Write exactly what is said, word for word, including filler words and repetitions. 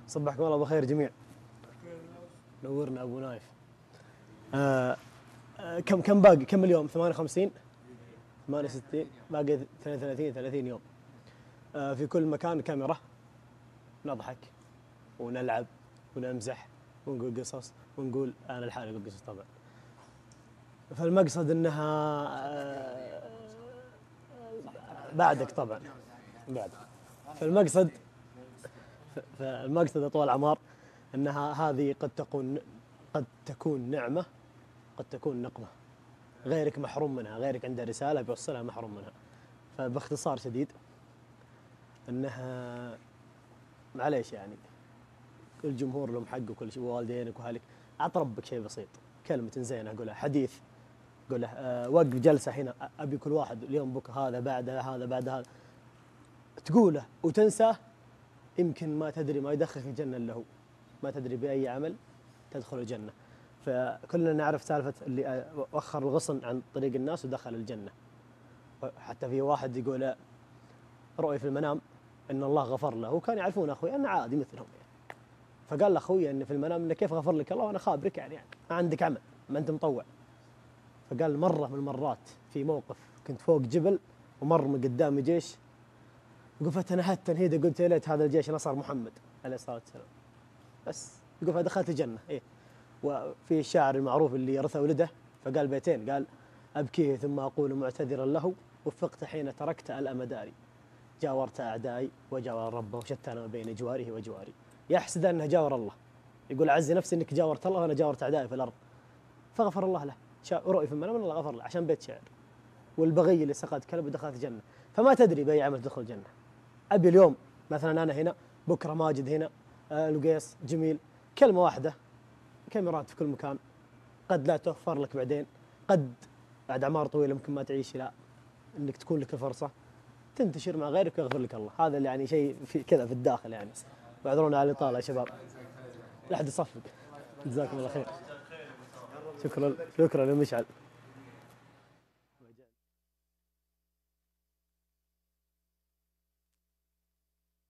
صبحكم الله بخير جميع. نورنا ابو نايف. آه آه كم كم باقي كم اليوم؟ ثمانية وخمسين ثمانية وستين باقي اثنين وثلاثين ثلاثين يوم. آه في كل مكان كاميرا، نضحك ونلعب ونمزح ونقول قصص ونقول انا لحالي اقول قصص طبعا. فالمقصد انها آه بعدك طبعا بعد. فالمقصد فالمقصد يا طوال العمار انها هذه قد تكون قد تكون نعمه، قد تكون نقمه. غيرك محروم منها، غيرك عنده رساله بيوصلها محروم منها. فباختصار شديد انها معليش يعني الجمهور لهم حق وكل شيء ووالدينك واهلك. اعط ربك شيء بسيط، كلمه زينه قولها، حديث قوله، أه وقف جلسه هنا ابي كل واحد اليوم بكره هذا بعد هذا بعد هذا تقوله وتنساه. يمكن ما تدري ما يدخلك الجنه الا هو، ما تدري باي عمل تدخل الجنه. فكلنا نعرف سالفه اللي وخر الغصن عن طريق الناس ودخل الجنه. حتى في واحد يقول رؤي في المنام ان الله غفر له، وكان يعرفون اخوي انه عادي مثلهم يعني. فقال لاخوي ان في المنام انه كيف غفر لك الله وانا خابرك يعني, يعني ما عندك عمل ما انت مطوع. فقال مره من المرات في موقف كنت فوق جبل ومر من قدامي جيش، يقول فتنهدت تنهيده قلت يا ليت هذا الجيش نصر محمد عليه الصلاه والسلام. بس يقول فدخلت الجنه. ايه وفي الشاعر المعروف اللي يرث ولده فقال بيتين، قال ابكيه ثم اقول معتذرا له وفقت حين تركت الامداري، جاورت اعدائي وجاور ربه وشتان ما بين جواره وجواري. يحسد انه جاور الله، يقول عزي نفسي انك جاورت الله وانا جاورت اعدائي في الارض. فغفر الله له، رؤي في المنام الله غفر له عشان بيت شعر. والبغي اللي سقط كلب دخلت الجنه. فما تدري باي عمل تدخل الجنه. ابي اليوم مثلا انا هنا، بكره ماجد هنا، آه لقيس جميل، كلمه واحده، كاميرات في كل مكان، قد لا توفر لك بعدين، قد بعد اعمار طويله ممكن ما تعيش لا انك تكون لك الفرصه تنتشر مع غيرك ويغفر لك الله. هذا اللي يعني شيء في كذا في الداخل يعني. واعذرونا على الاطاله يا شباب. لا احد يصفق. جزاكم الله خير. شكرا شكرا يا مشعل.